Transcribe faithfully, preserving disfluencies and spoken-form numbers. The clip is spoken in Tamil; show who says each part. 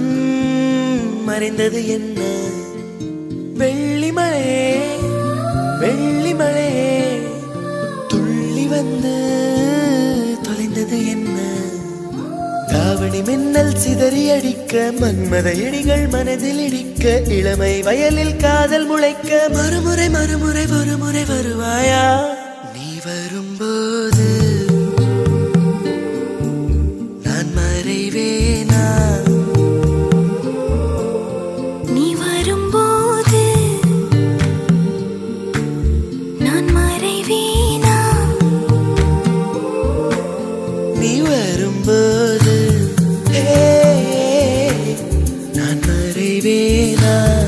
Speaker 1: முன் மறைந்தது என்ன? வெள்ளிமலையே வெள்ளிமலையே துள்ளி வந்து தொலைந்தது என்ன? தாவணி மின்னல் சிதறி அடிக்க மன்மத இடிகள் மனதில் இடிக்க இளமை வயலில் காதல் முளைக்க மறுமுறை மறுமுறை ஒருமுறை வருவாயா? நீ வரும்போது நான் மறைவேனா?
Speaker 2: நீ வரும்போது நான் மறைவேனா?
Speaker 1: நீ வரும்போது நான் மறைவேனா?